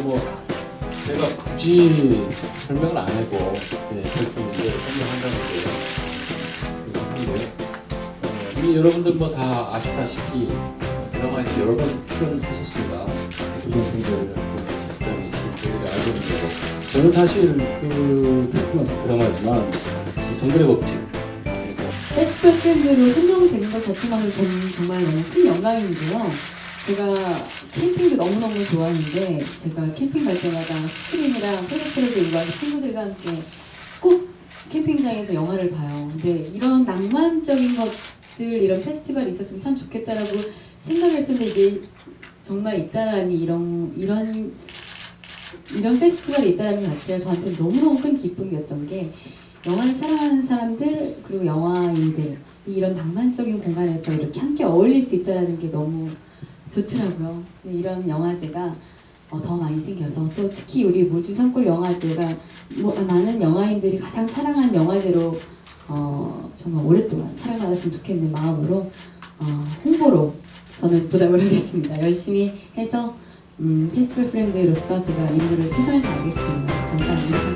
뭐 제가 굳이 설명을 안 해도 별풍인데 설명한다는 게 이미 여러분들 뭐 다 아시다시피 드라마에서 여러 번 출연하셨습니다. 조선생들 작가이 저희가 알고 있는 거고, 저는 사실 그 드라마지만 정글의 법칙 페스티벌 프렌드로 선정되는 것 자체만으로 저는 정말 너무 큰 영광인데요. 제가 캠핑도 너무너무 좋아하는데 제가 캠핑 갈 때마다 스크린이랑 프로젝터를 들고 와서 친구들과 함께 꼭 캠핑장에서 영화를 봐요. 근데 이런 낭만적인 것들, 이런 페스티벌이 있었으면 참 좋겠다라고 생각을 했는데 이게 정말 있다라니 이런 페스티벌이 있다는 것 자체가 저한테는 너무너무 큰 기쁨이었던 게, 영화를 사랑하는 사람들 그리고 영화인들 이런 낭만적인 공간에서 이렇게 함께 어울릴 수 있다는 게 너무 좋더라고요. 이런 영화제가 더 많이 생겨서, 또 특히 우리 무주 산골 영화제가 많은 영화인들이 가장 사랑한 영화제로 정말 오랫동안 사랑받았으면 좋겠는 마음으로 홍보로 저는 부담을 하겠습니다. 열심히 해서 페스티벌 프렌드로서 제가 임무를 최선을 다하겠습니다. 감사합니다.